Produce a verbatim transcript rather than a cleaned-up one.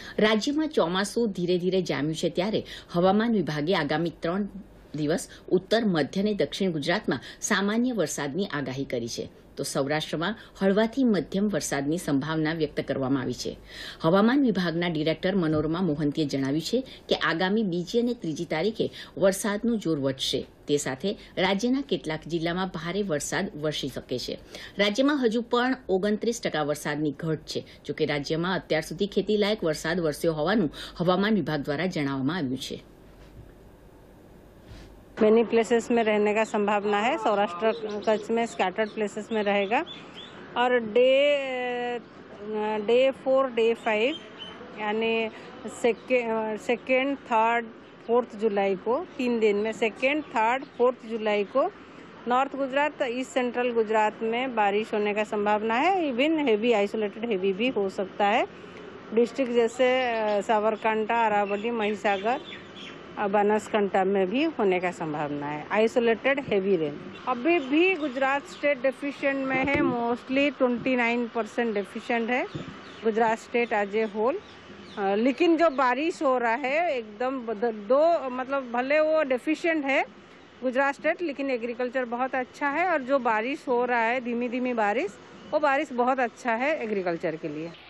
રાજ્યમાં ચોમાસું ધીરે ધીરે જામ્યું છે ત્યારે હવામાન વિભાગે આગામી ત્રણ દિવસ ઉત્તર મધ્ય અને દક્ષિણ ગુજરાતમાં સામાન્ય વરસાદની આગાહી કરી છે તો સૌરાષ્ટ્રમાં હળવાથી મધ્યમ વરસાદની સંભાવના વ્યક્ત કરવામાં આવી છે. હવામાન વિભાગના ડિરેક્ટર મનોરમા મોહંતીએ જણાવ્યું છે કે આગામી બીજી અને ત્રીજી તારીખે વરસાદનું જોર વધશે. તે સાથે રાજ્યના કેટલાક જિલ્લામાં ભારે વરસાદ વરસી શકે છે. રાજ્યમાં હજુ પણ ઓગણત્રીસ ટકા વરસાદની ઘટ છે. જોકે રાજ્યમાં અત્યાર સુધી ખેતીલાયક વરસાદ વરસ્યો હોવાનું હવામાન વિભાગ દ્વારા જણાવવામાં આવ્યું છે. मैनी प्लेसेस में रहने का संभावना है. सौराष्ट्र कच्छ में स्कैटर्ड प्लेसेस में रहेगा और day day four day five यानी सेकेंड थर्ड फोर्थ जुलाई को तीन दिन में सेकेंड थर्ड फोर्थ जुलाई को north Gujarat east central Gujarat में बारिश होने का संभावना है. इवन हेवी आइसोलेटेड हेवी भी हो सकता है. डिस्ट्रिक्ट जैसे साबरकांठा, अरावली, महिसागर, बनासकांठा में भी होने का संभावना है. Isolated heavy rain. अभी भी गुजरात स्टेट डेफिशिएंट में है. मोस्टली उनतीस परसेंट डेफिशिएंट है Gujarat state as a whole. लेकिन जो बारिश हो रहा है एकदम दो मतलब भले वो डेफिशिएंट है गुजरात स्टेट, लेकिन एग्रीकल्चर बहुत अच्छा है और जो बारिश हो रहा है धीमी धीमी बारिश, वो बारिश बहुत अच्छा है एग्रीकल्चर के लिए.